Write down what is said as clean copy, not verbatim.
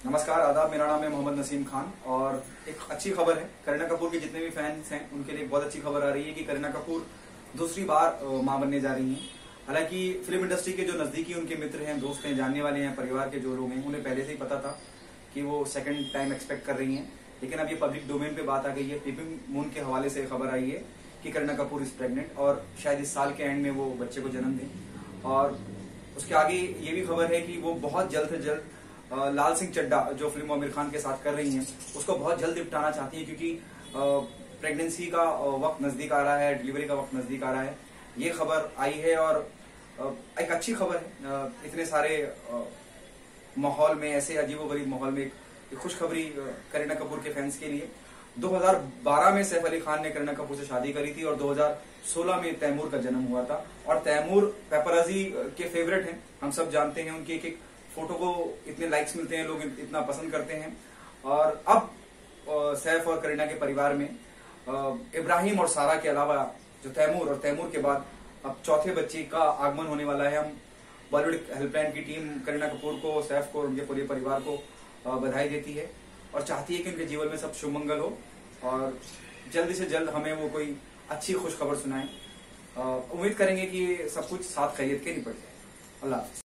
नमस्कार, आदाब। मेरा नाम है मोहम्मद नसीम खान और एक अच्छी खबर है। करीना कपूर के जितने भी फैंस हैं उनके लिए बहुत अच्छी खबर आ रही है कि करीना कपूर दूसरी बार मां बनने जा रही हैं। हालांकि फिल्म इंडस्ट्री के जो नजदीकी उनके मित्र हैं, दोस्त हैं, जानने वाले हैं, परिवार के जो लोग हैं, उन्हें पहले से ही पता था कि वो सेकंड टाइम एक्सपेक्ट कर रही हैं। लेकिन अब ये पब्लिक डोमेन पे बात आ गई है। पीपिंग मून के हवाले से खबर आई है कि करीना कपूर इज प्रेग्नेंट और शायद इस साल के एंड में वो बच्चे को जन्म दें। और उसके आगे ये भी खबर है कि वो बहुत जल्द से जल्द लाल सिंह चड्ढा जो फिल्म आमिर खान के साथ कर रही हैं उसको बहुत जल्द निपटाना चाहती हैं, क्योंकि प्रेगनेंसी का वक्त नजदीक आ रहा है, डिलीवरी का वक्त नजदीक आ रहा है। ये खबर आई है और एक अच्छी खबर है। इतने सारे माहौल में, ऐसे अजीबोगरीब माहौल में एक खुशखबरी करीना कपूर के फैंस के लिए। 2012 में सैफ अली खान ने करीना कपूर से शादी करी थी और 2016 में तैमूर का जन्म हुआ था। और तैमूर पेपराजी के फेवरेट हैं, हम सब जानते हैं। उनकी एक एक फोटो को इतने लाइक्स मिलते हैं, लोग इतना पसंद करते हैं। और अब सैफ और करीना के परिवार में इब्राहिम और सारा के अलावा जो तैमूर और तैमूर के बाद अब चौथे बच्चे का आगमन होने वाला है। हम बॉलीवुड हेल्पलाइन की टीम करीना कपूर को, सैफ को और उनके पूरे परिवार को बधाई देती है और चाहती है कि उनके जीवन में सब शुभ मंगल हो और जल्दी से जल्द हमें वो कोई अच्छी खुश खबर सुनाए। उम्मीद करेंगे कि सब कुछ साथ खैरियत के निपट जाए। अल्लाह हाफिज।